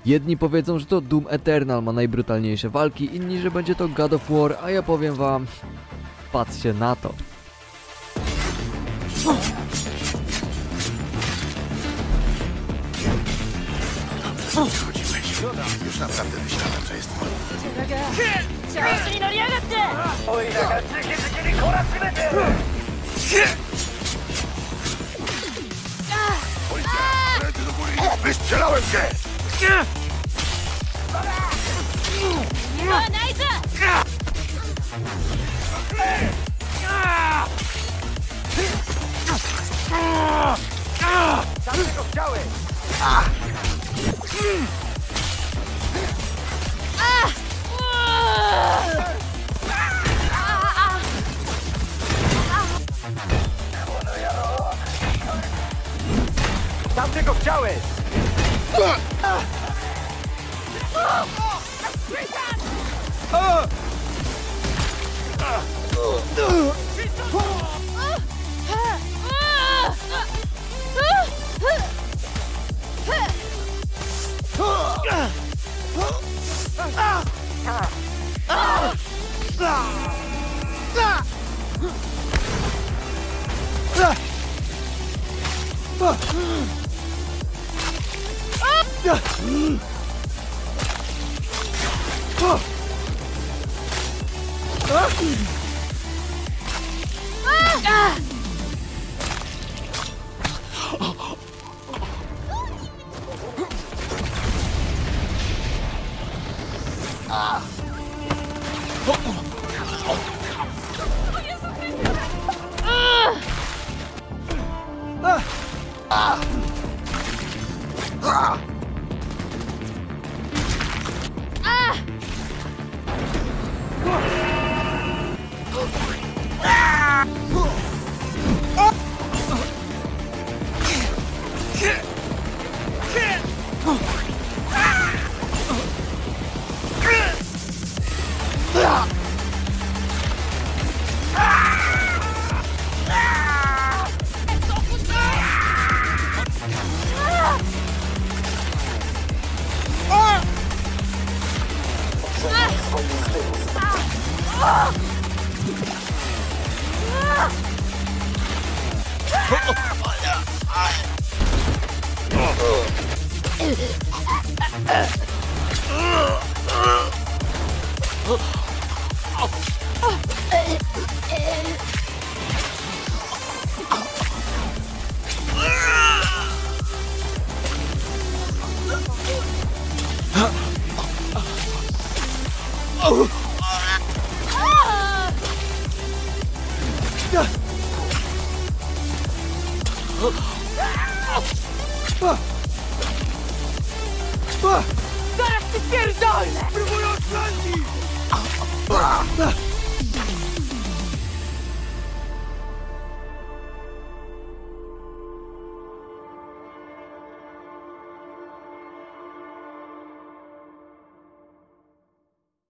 Jedni powiedzą, że to Doom Eternal ma najbrutalniejsze walki, inni, że będzie to God of War, a ja powiem wam, patrzcie na to. Schodziłeś. Już naprawdę myślałem, że jest moim. Policja! Ręce do góry! Wystrzelałem cię! Tam tego chciałeś! Tam tego chciałeś! Zaraz cię pierdolę! Próbuję odpłacić!